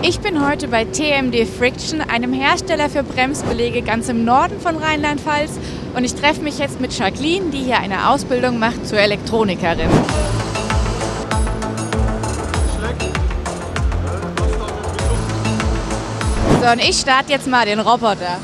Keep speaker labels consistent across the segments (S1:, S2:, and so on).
S1: Ich bin heute bei TMD Friction, einem Hersteller für Bremsbeläge ganz im Norden von Rheinland-Pfalz, und ich treffe mich jetzt mit Jacqueline, die hier eine Ausbildung macht zur Elektronikerin. So, und ich starte jetzt mal den Roboter.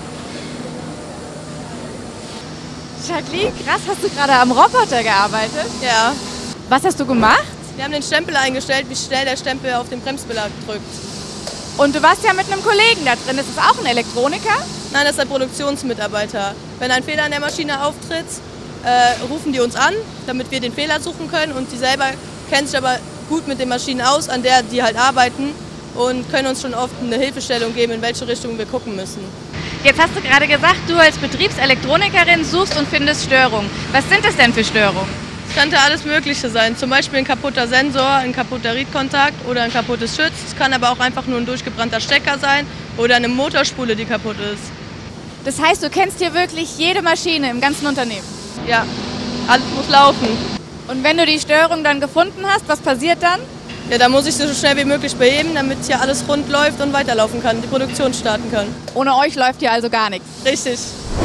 S1: Jacqueline, krass, hast du gerade am Roboter gearbeitet?
S2: Ja.
S1: Was hast du gemacht?
S2: Wir haben den Stempel eingestellt, wie schnell der Stempel auf den Bremsbelag drückt.
S1: Und du warst ja mit einem Kollegen da drin. Ist das auch ein Elektroniker?
S2: Nein, das ist ein Produktionsmitarbeiter. Wenn ein Fehler an der Maschine auftritt, rufen die uns an, damit wir den Fehler suchen können. Und die selber kennen sich aber gut mit den Maschinen aus, an der die halt arbeiten, und können uns schon oft eine Hilfestellung geben, in welche Richtung wir gucken müssen.
S1: Jetzt hast du gerade gesagt, du als Betriebselektronikerin suchst und findest Störungen. Was sind das denn für Störungen?
S2: Es könnte alles Mögliche sein, zum Beispiel ein kaputter Sensor, ein kaputter Read-Kontakt oder ein kaputtes Schütz. Es kann aber auch einfach nur ein durchgebrannter Stecker sein oder eine Motorspule, die kaputt ist.
S1: Das heißt, du kennst hier wirklich jede Maschine im ganzen Unternehmen?
S2: Ja, alles muss laufen.
S1: Und wenn du die Störung dann gefunden hast, was passiert dann?
S2: Ja, da muss ich sie so schnell wie möglich beheben, damit hier alles rund läuft und weiterlaufen kann, die Produktion starten kann.
S1: Ohne euch läuft hier also gar nichts?
S2: Richtig.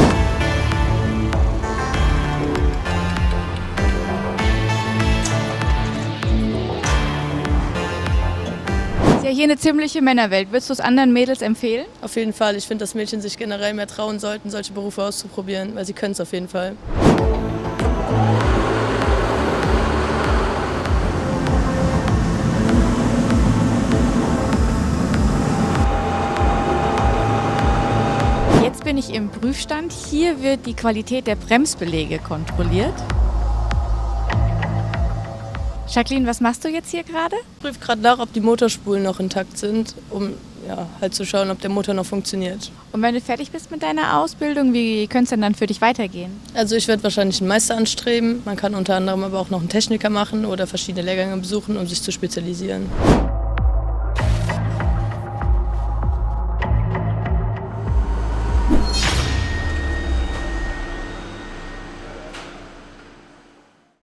S1: Ist ja hier eine ziemliche Männerwelt. Würdest du es anderen Mädels empfehlen?
S2: Auf jeden Fall. Ich finde, dass Mädchen sich generell mehr trauen sollten, solche Berufe auszuprobieren, weil sie können es auf jeden Fall.
S1: Jetzt bin ich im Prüfstand. Hier wird die Qualität der Bremsbeläge kontrolliert. Jacqueline, was machst du jetzt hier gerade?
S2: Ich prüfe gerade nach, ob die Motorspulen noch intakt sind, um halt zu schauen, ob der Motor noch funktioniert.
S1: Und wenn du fertig bist mit deiner Ausbildung, wie könnte es denn dann für dich weitergehen?
S2: Also ich werde wahrscheinlich einen Meister anstreben. Man kann unter anderem aber auch noch einen Techniker machen oder verschiedene Lehrgänge besuchen, um sich zu spezialisieren.